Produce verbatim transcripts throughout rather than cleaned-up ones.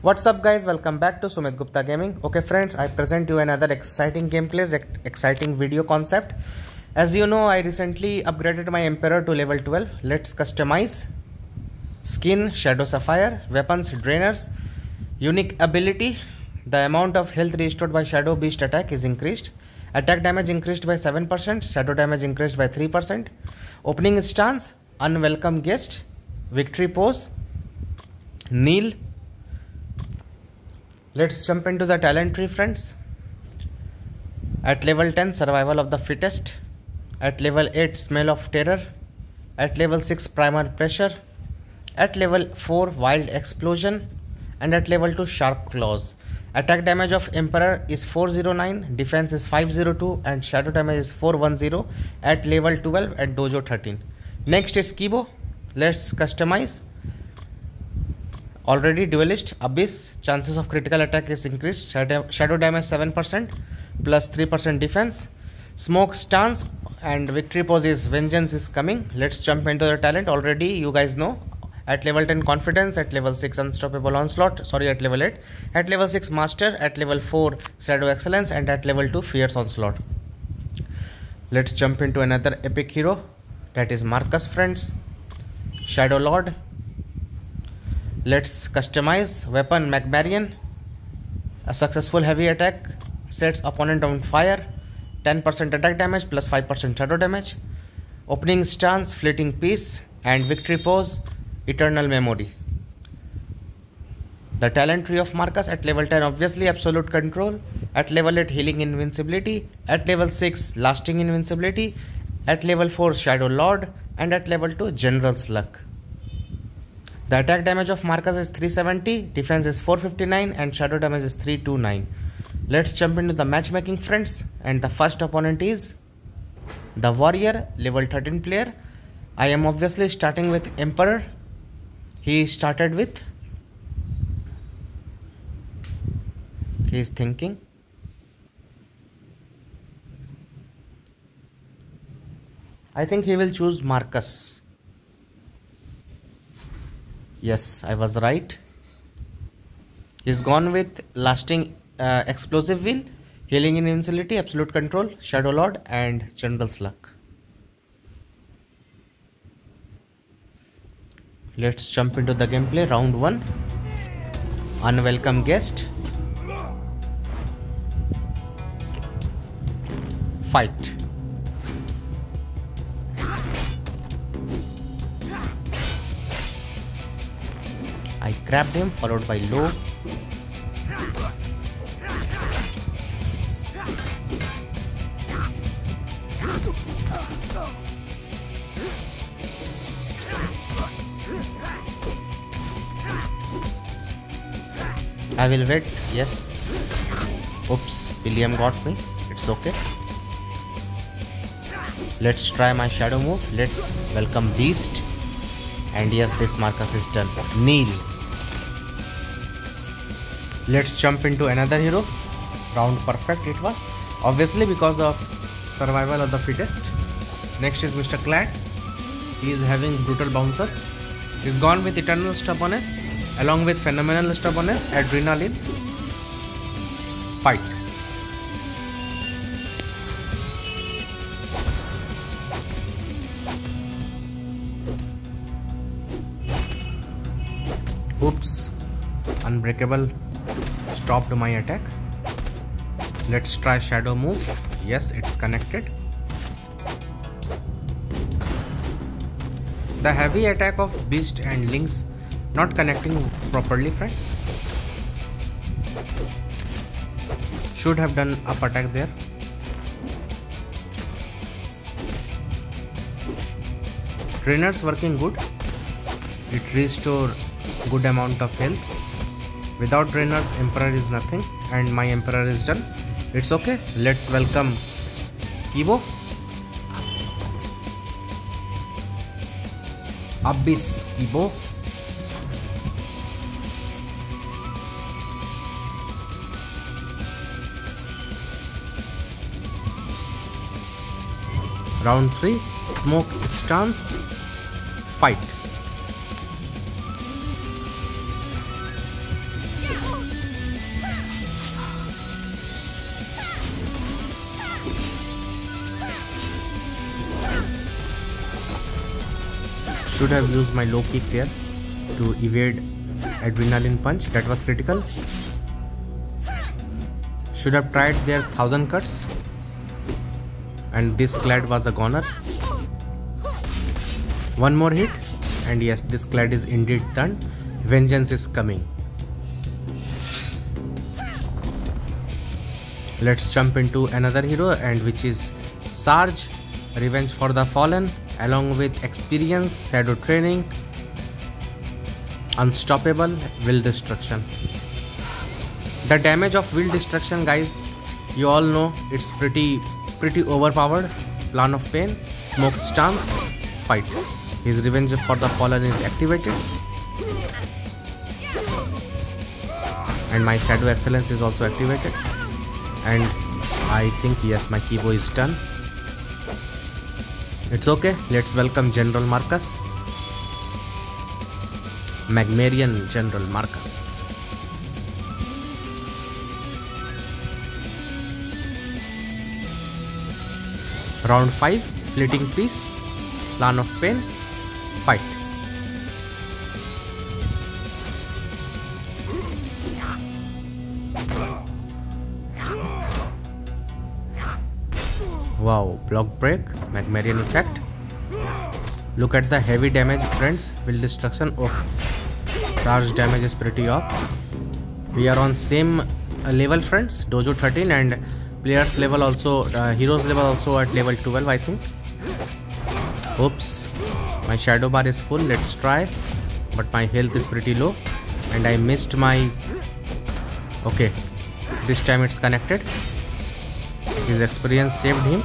What's up guys, welcome back to Sumit Gupta Gaming. Okay friends, I present you another exciting gameplays, exciting video concept. As you know, I recently upgraded my Emperor to level twelve. Let's customize. Skin, Shadow Sapphire, weapons, drainers, unique ability. The amount of health restored by Shadow Beast attack is increased. Attack damage increased by seven percent, shadow damage increased by three percent. Opening stance, unwelcome guest, victory pose, kneel. Let's jump into the talent tree friends. At level ten, survival of the fittest. At level eight, smell of terror. At level six, primal pressure. At level four, wild explosion. And at level two, sharp claws. Attack damage of Emperor is four oh nine, defense is five oh two, and shadow damage is four ten at level twelve at dojo thirteen. Next is Kibo. Let's customize. Already duelist, abyss, chances of critical attack is increased, shadow, shadow damage seven percent plus three percent defense. Smoke stance and victory pose is vengeance is coming. Let's jump into the talent. Already you guys know. At level ten confidence, at level six unstoppable onslaught, sorry at level eight, at level six master, at level four shadow excellence, and at level two fierce onslaught. Let's jump into another epic hero, that is Marcus friends. Shadow Lord. Let's customize. Weapon Macbarian. A successful heavy attack sets opponent on fire. ten percent attack damage plus five percent shadow damage. Opening stance, fleeting peace, and victory pose, eternal memory. The talent tree of Marcus at level ten, obviously absolute control. At level eight, healing invincibility. At level six, lasting invincibility. At level four, Shadow Lord. And at level two, General's Luck. The attack damage of Marcus is three seventy, defense is four fifty-nine, and shadow damage is three twenty-nine. Let's jump into the matchmaking friends. And the first opponent is the Warrior, level thirteen player. I am obviously starting with Emperor. He started with, he is thinking. I think he will choose Marcus. Yes, I was right. He's gone with lasting uh, explosive wheel, healing invincibility, absolute control, Shadow Lord, and General's Luck. Let's jump into the gameplay. Round one. Unwelcome guest. Fight. I grabbed him, followed by low. I will wait. Yes. Oops, William got me. It's okay. Let's try my shadow move. Let's welcome Beast. And yes, this Marcus is done. Kneel. Let's jump into another hero. Round perfect it was. Obviously because of survival of the fittest. Next is Mister Clad. He is having brutal bouncers. He's gone with eternal stubbornness along with phenomenal stubbornness, adrenaline. Fight. Oops, unbreakable stopped my attack. Let's try shadow move. Yes, it's connected. The heavy attack of Beast and Lynx not connecting properly friends. Should have done up attack there. Trainers working good. It restore good amount of health. Without trainers, Emperor is nothing, and my Emperor is done. It's okay. Let's welcome Kibo. Abyss Kibo. Round three, smoke stance, fight. Should have used my low kick there to evade adrenaline punch. That was critical. Should have tried their thousand cuts. And this clad was a goner. One more hit. And yes, this clad is indeed done. Vengeance is coming. Let's jump into another hero, and which is Sarge, Revenge for the Fallen, along with experience, shadow training, unstoppable, will destruction. The damage of will destruction, guys, you all know it's pretty pretty overpowered. Plan of Pain, smoke stance, fight. His Revenge for the Fallen is activated, and my Shadow Excellence is also activated. And I think yes, my Kibo is done. It's okay. Let's welcome General Marcus. Magmarian General Marcus. Round five, Fleeting Peace, Plan of Pain, fight. Wow, block break, Magmarian effect. Look at the heavy damage, friends. Will destruction. Oh, Sarge damage is pretty up. We are on same uh, level, friends. Dojo thirteen, and players level also, uh, heroes level also at level twelve, I think. Oops, my shadow bar is full. Let's try, but my health is pretty low, and I missed my. Okay, this time it's connected. His experience saved him.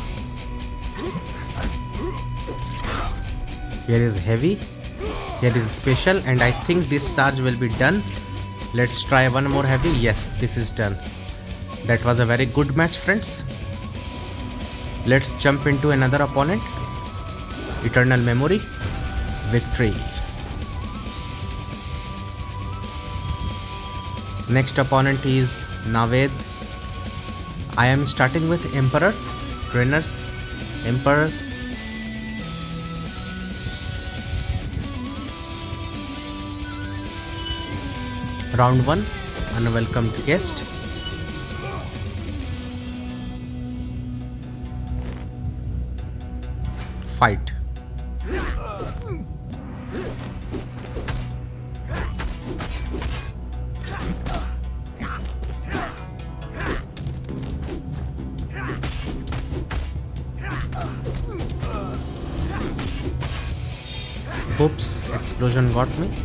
Here is heavy, here is special, and I think this charge will be done. Let's try one more heavy. Yes, this is done. That was a very good match, friends. Let's jump into another opponent. Eternal Memory, victory. Next opponent is Naved. I am starting with Emperor, trainers, Emperor. Round one, unwelcome guest. Fight. Oops, explosion got me.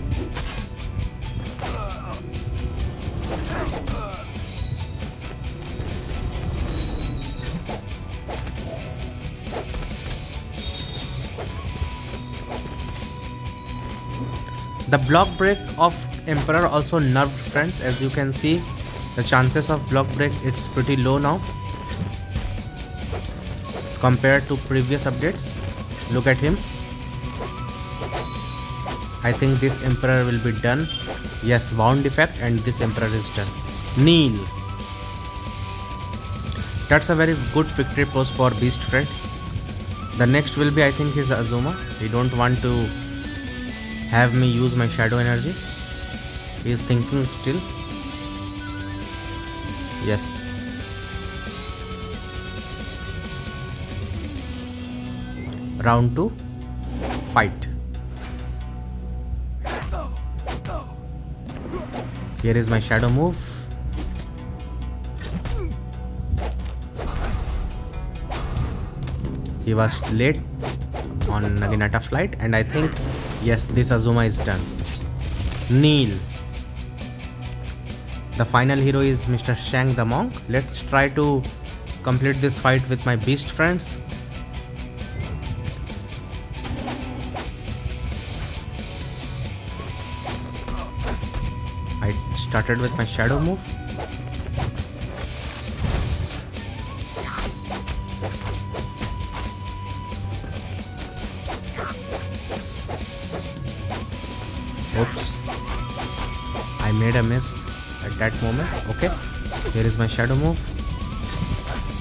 The block break of Emperor also nerfed, friends. As you can see, the chances of block break, it's pretty low now compared to previous updates. Look at him. I think this Emperor will be done. Yes, wound effect, and this Emperor is done. Kneel. That's a very good victory pose for Beast, friends. The next will be, I think, is Azuma. We don't want to have me use my shadow energy. He is thinking still. Yes. Round two, fight. Here is my shadow move. He was late on Naginata flight, and I think yes, this Azuma is done. Kneel. The final hero is Mister Shang the Monk. Let's try to complete this fight with my beast friends. I started with my shadow move. Oops, I made a miss at that moment. Okay, here is my shadow move.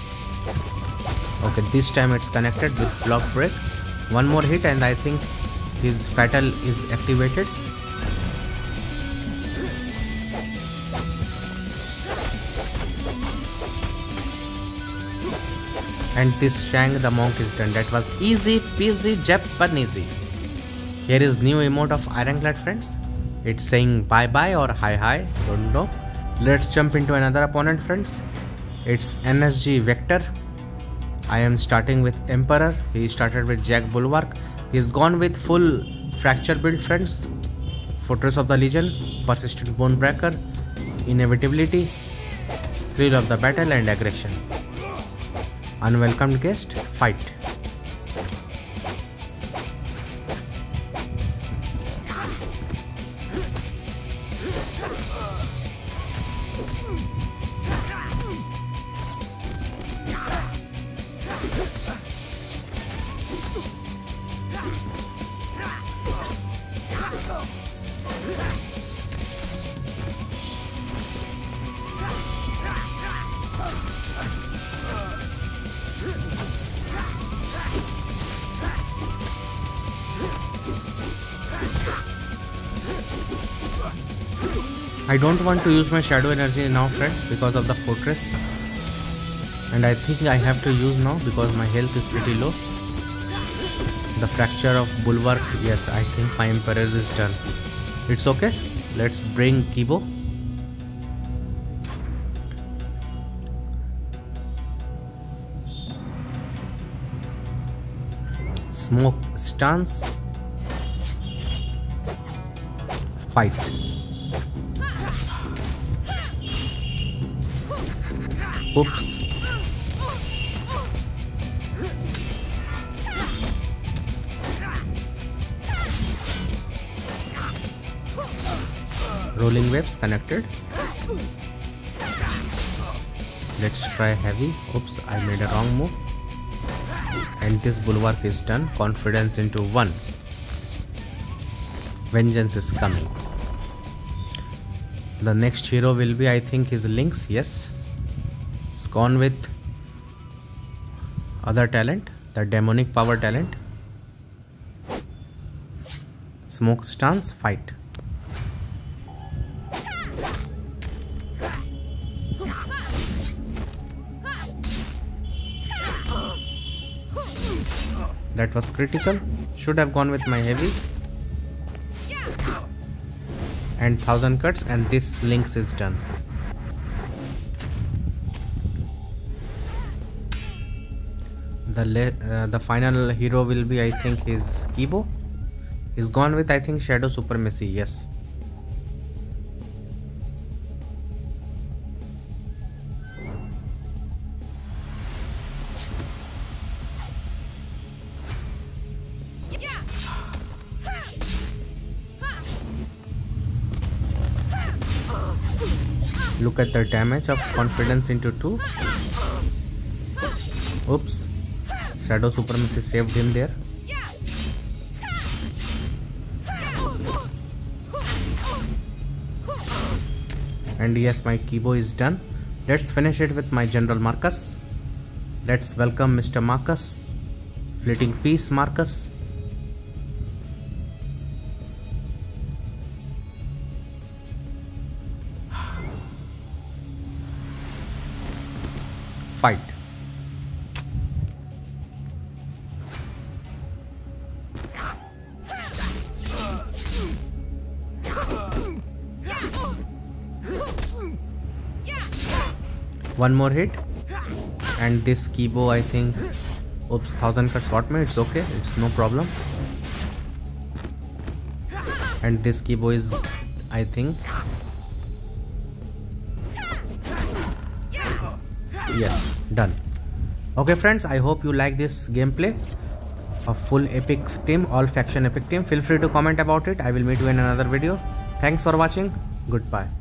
Okay, this time it's connected with block break. One more hit, and I think his fatal is activated. And this Shang the monk is done. That was easy peasy Japanesey. Here is new emote of Ironclad, friends. It's saying bye bye or hi hi, don't know. Let's jump into another opponent, friends. It's N S G Vector. I am starting with Emperor. He started with Jack Bulwark. He's gone with full fracture build, friends. Fortress of the Legion, Persistent Bonebreaker, Inevitability, Thrill of the Battle and Aggression. Unwelcomed guest, fight. I don't want to use my shadow energy now, friends, because of the fortress, and I think I have to use now because my health is pretty low. The fracture of Bulwark, yes, I think my Emperor is done. It's okay, let's bring Kibo. Smoke stance, fight. Oops. Rolling waves connected. Let's try heavy. Oops, I made a wrong move. And this Bulwark is done. Confidence into one. Vengeance is coming. The next hero will be, I think, his Lynx. Yes. It's gone with other talent, the demonic power talent. Smoke stance, fight. That was critical. Should have gone with my heavy. And thousand cuts, and this Lynx is done. The, uh, the final hero will be, I think, is Kibo. He's gone with, I think, Shadow Supremacy. Yes. Look at the damage of confidence into two. Oops. Shadow Supremacy saved him there. And yes, my Kibo is done. Let's finish it with my General Marcus. Let's welcome Mister Marcus. Fleeting Peace Marcus. Fight. One more hit, and this Kibo, I think, oops, thousand cuts got me. It's okay, it's no problem. And this Kibo is, I think, yes, done. Okay, friends, I hope you like this gameplay. A full epic team, all faction epic team. Feel free to comment about it. I will meet you in another video. Thanks for watching. Goodbye.